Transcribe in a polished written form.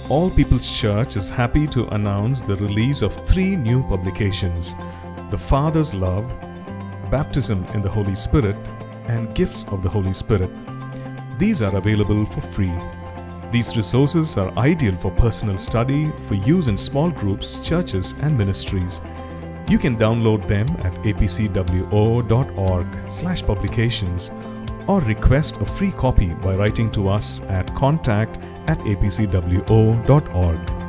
All People's Church is happy to announce the release of 3 new publications: The Father's Love, Baptism in the Holy Spirit, and Gifts of the Holy Spirit. These are available for free. These resources are ideal for personal study, for use in small groups, churches, and ministries. You can download them at apcwo.org/publications or request a free copy by writing to us at contact@apcwo.org.